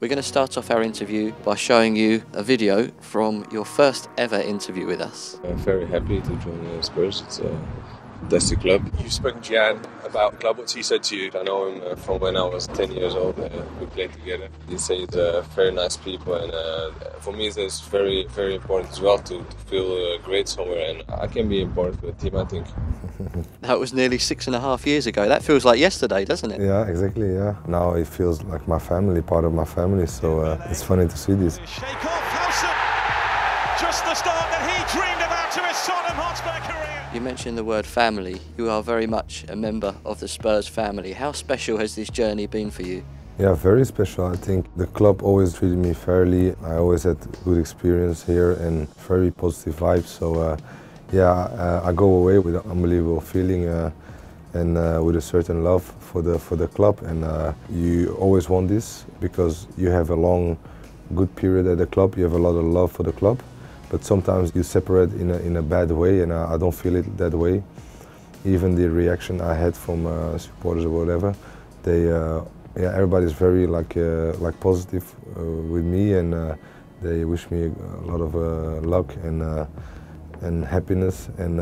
We're going to start off our interview by showing you a video from your first ever interview with us. I'm very happy to join Spurs. It's a fantastic club. You've spoken to Jan about the club. What's he said to you? I know him from when I was 10 years old. We played together. He said very nice people, and for me it's very, very important as well to feel great somewhere, and I can be important for the team, I think. That was nearly 6.5 years ago. That feels like yesterday, doesn't it? Yeah, exactly, yeah. Now it feels like my family, part of my family, so it's funny to see this. Shake off Howson, just the start that he dreamed about to his Tottenham Hotspur career. You mentioned the word family. You are very much a member of the Spurs family. How special has this journey been for you? Yeah, very special. I think the club always treated me fairly. I always had good experience here and very positive vibes, so I go away with an unbelievable feeling and with a certain love for the club, and you always want this because you have a long, good period at the club. You have a lot of love for the club, but sometimes you separate in a bad way, and I don't feel it that way. Even the reaction I had from supporters or whatever, everybody's very like positive with me, and they wish me a lot of luck and happiness, and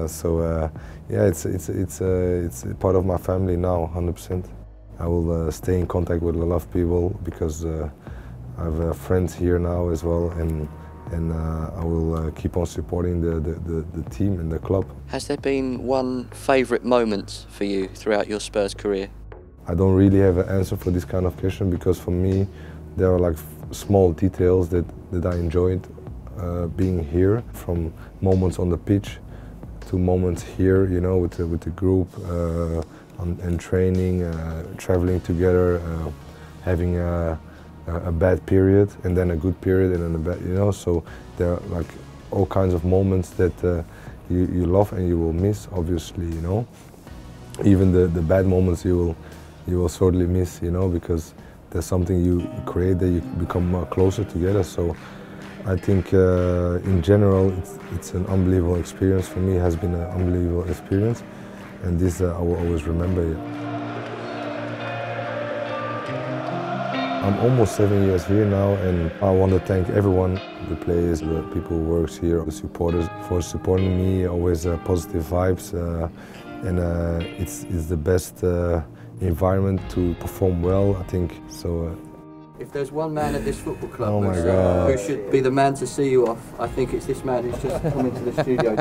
it's part of my family now, 100%. I will stay in contact with a lot of people because I have friends here now as well, and I will keep on supporting the team and the club. Has there been one favourite moment for you throughout your Spurs career? I don't really have an answer for this kind of question, because for me there are like small details that I enjoyed being here, from moments on the pitch to moments here, you know, with the group and training, traveling together, having a bad period and then a good period and then a bad, you know. So there are like all kinds of moments that you love and you will miss, obviously, you know. Even the bad moments you will certainly miss, you know, because there's something you create that you become closer together. So I think in general it's an unbelievable experience. For me, it has been an unbelievable experience, and this I will always remember it. I'm almost 7 years here now, and I want to thank everyone, the players, the people who work here, the supporters, for supporting me, always positive vibes, and it's the best environment to perform well, I think. So. If there's one man at this football club who should be the man to see you off, I think it's this man who's just come into the studio.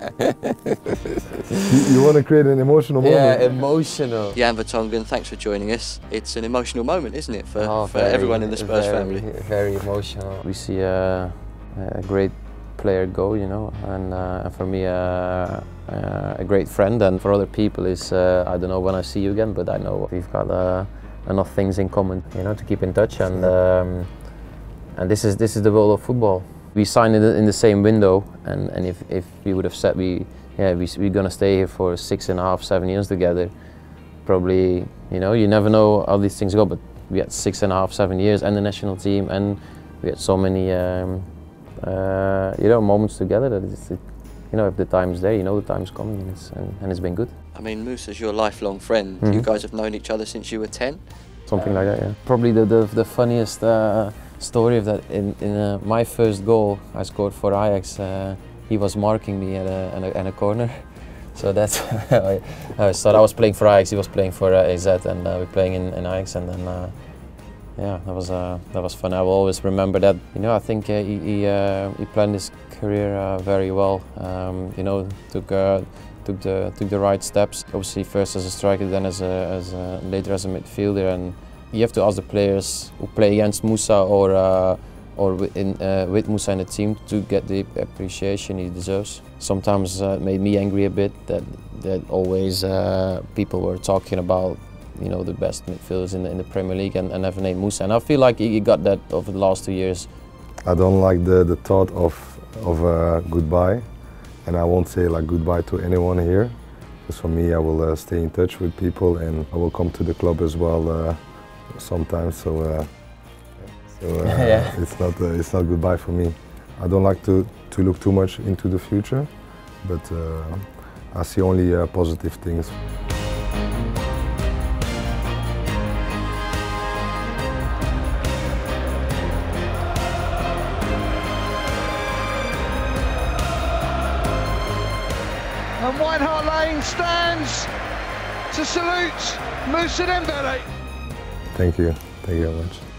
You want to create an emotional moment? Yeah, emotional. Jan Vertonghen, thanks for joining us. It's an emotional moment, isn't it, for everyone in the Spurs family? Very emotional. We see a great player go, you know, and for me a great friend, and for other people is I don't know when I see you again, but I know we've got enough things in common, you know, to keep in touch, and this is the world of football. We signed in the same window, and if we would have said we're gonna stay here for 6.5, 7 years together, probably, you know, you never know how these things go, but we had 6.5, 7 years and the national team, and we had so many you know, moments together that you know, if the time's there, you know the time's coming, and it's been good. I mean, Mousa's your lifelong friend. You guys have known each other since you were 10? Something like that, yeah. Probably the funniest story of that, in my first goal I scored for Ajax, he was marking me at a corner. So that's I thought I was playing for Ajax, he was playing for AZ, and we're playing in Ajax, and then yeah, that was fun. I will always remember that. You know, I think he planned his career very well. You know, took the right steps. Obviously, first as a striker, then later as a midfielder. And you have to ask the players who play against Mousa or with Mousa in the team to get the appreciation he deserves. Sometimes it made me angry a bit that always people were talking about, you know, the best midfielders in the Premier League and never named Mousa. And I feel like he got that over the last 2 years. I don't like the thought of goodbye, and I won't say like goodbye to anyone here. Because for me, I will stay in touch with people, and I will come to the club as well sometimes. So yeah. It's not goodbye for me. I don't like to look too much into the future, but I see only positive things. And White Hart Lane stands to salute MOUSA Dembele. Thank you very much.